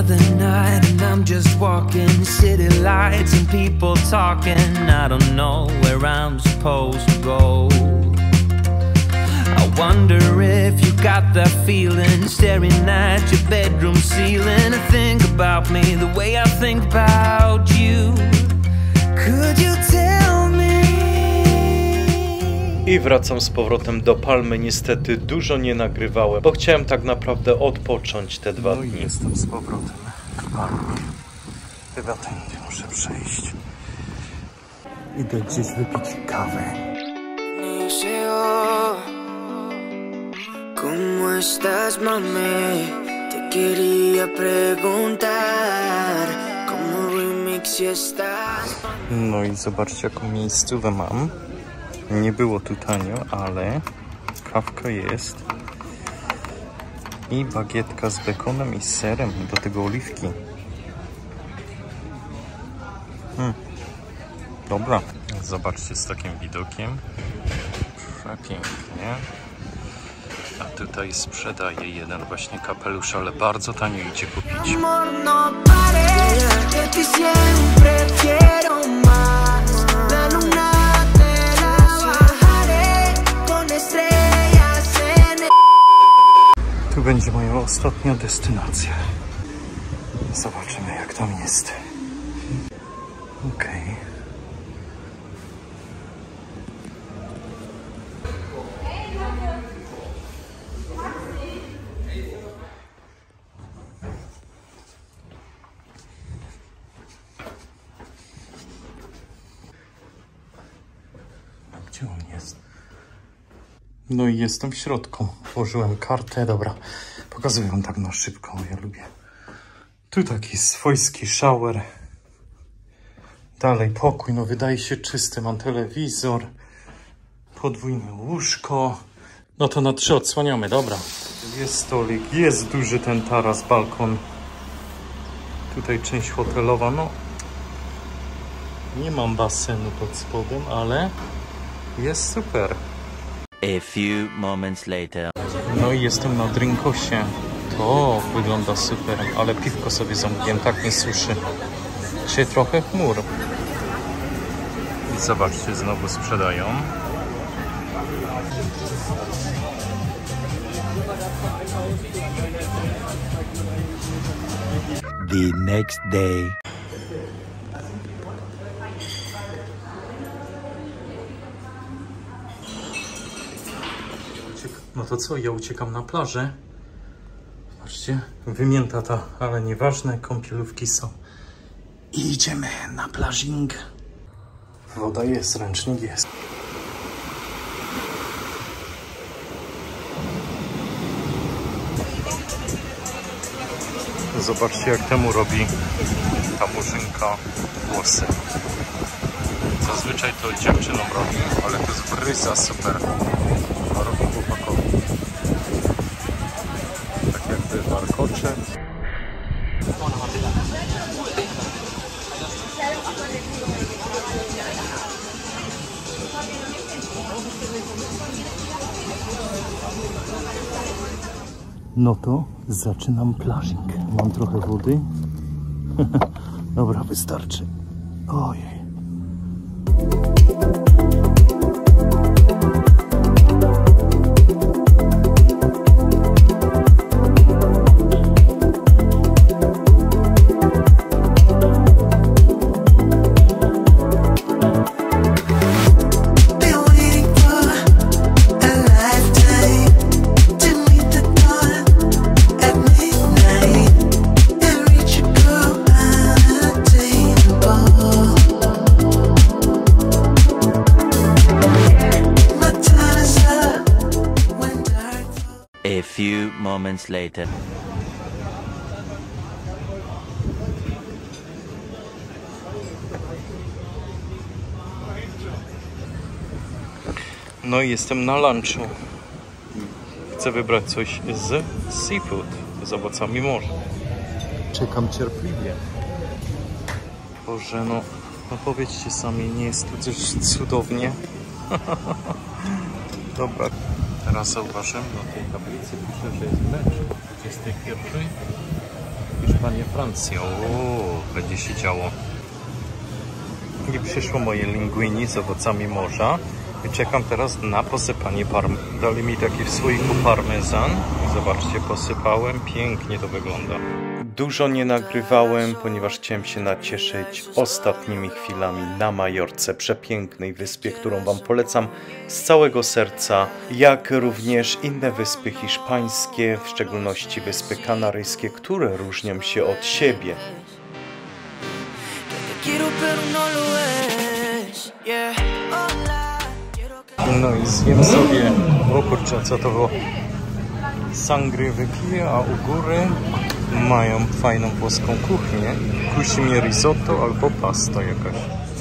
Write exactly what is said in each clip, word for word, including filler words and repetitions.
Another night and I'm just walking, city lights and people talking. I don't know where I'm supposed to go. I wonder if you got that feeling, staring at your bedroom ceiling. And think about me the way I think about you. Could you tell me? I wracam z powrotem do Palmy. Niestety dużo nie nagrywałem, bo chciałem tak naprawdę odpocząć te dwa dni. No i jestem z powrotem w Palmie. Chyba tędy muszę przejść. Idę gdzieś wypić kawę. ¿Cómo estás, mami? Te quería preguntar. ¿Cómo remix estás? No i zobaczcie, jaką miejscówę mam. Nie było tu tanio, ale kawka jest. I bagietka z bekonem i serem. Do tego oliwki. Hmm. Dobra. Zobaczcie, z takim widokiem. Przepięknie. A tutaj sprzedaje jeden właśnie kapelusz, ale bardzo tanio idzie kupić. Tu będzie moja ostatnia destynacja. Zobaczymy, jak tam jest. Okej. Okay. Gdzie on jest? No i jestem w środku. Włożyłem kartę, dobra. Pokazuję wam tak na szybko, ja lubię. Tu taki swojski shower. Dalej pokój, no wydaje się czysty. Mam telewizor. Podwójne łóżko. No to na trzy odsłaniamy, dobra. Jest stolik, jest duży ten taras, balkon. Tutaj część hotelowa, no. Nie mam basenu pod spodem, ale jest super. A few moments later. No i jestem na Drinkosie. To wygląda super, ale piwko sobie zamówiłem, tak nie suszy. Dzisiaj trochę chmur. I zobaczcie, znowu sprzedają. The next day. No to co, ja uciekam na plażę. Zobaczcie, wymięta ta, ale nieważne, kąpielówki są. I idziemy na plażing. Woda jest, ręcznik jest. Zobaczcie, jak temu robi ta murzynka włosy. Zazwyczaj to dziewczynom robi, ale to jest bryza super. Robi chłopakowi. Tak jakby warkocze. No to zaczynam plażing. Mam trochę wody. Dobra, wystarczy. Ojej. A few moments later. No i jestem na lunchu. Chcę wybrać coś z seafood, z owocami morza. Czekam cierpliwie. Boże, no, no powiedzcie sami, nie jest tu coś cudownie. Dobra. Teraz zauważyłem, na tej tablicy pisze, że jest mecz dwudziestej pierwszej. Hiszpania, Francja. O, będzie się działo. I przyszło moje linguini z owocami morza. I czekam teraz na posypanie parmy. Dali mi taki w słoiku parmezan. Zobaczcie, posypałem. Pięknie to wygląda. Dużo nie nagrywałem, ponieważ chciałem się nacieszyć ostatnimi chwilami na Majorce, przepięknej wyspie, którą Wam polecam z całego serca, jak również inne wyspy hiszpańskie, w szczególności wyspy kanaryjskie, które różnią się od siebie. No i zjem sobie, o kurczę, co to było? Sangry wypiję, a u góry mają fajną włoską kuchnię. Kusi mnie risotto albo pasta jakaś.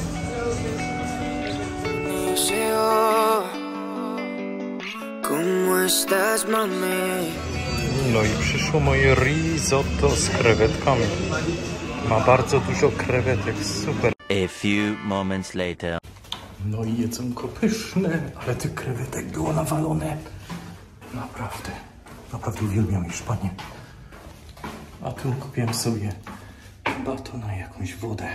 No i przyszło moje risotto z krewetkami. Ma bardzo dużo krewetek, super. A few moments later. No i jedzonko pyszne, ale tych krewetek było nawalone. Naprawdę, naprawdę uwielbiam Hiszpanię. A tu kupiłem sobie batona, jakąś wodę.